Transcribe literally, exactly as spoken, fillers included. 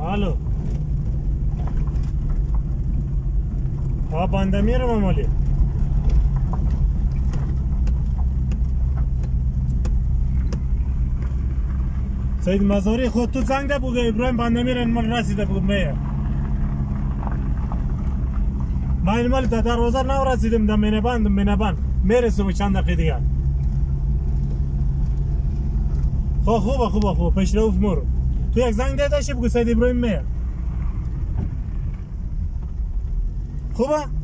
الو ها بنده میرم امالی سید مزاری خود تو زنگ ده بگه ابراهیم بنده میرن من رسیده بگم میه من این مالی تا دروازه نو رسیدم ده مینه بند مینه بند میرسم چند دقیقه دیگر خواه خوبه خوبه خوبه پیش روف مرو تو یک زنگ ده داشتی بگو سید ابراهیم میه خوبه